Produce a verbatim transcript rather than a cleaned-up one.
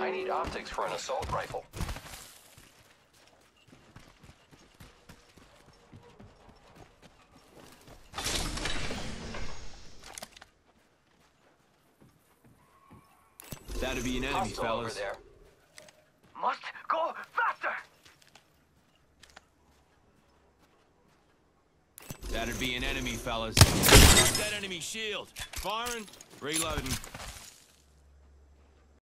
I need optics for an assault rifle. That'd be an enemy, Hostile over fellas. there. Must go faster! That'd be an enemy, fellas. Got that enemy shield. Firing. Reloading.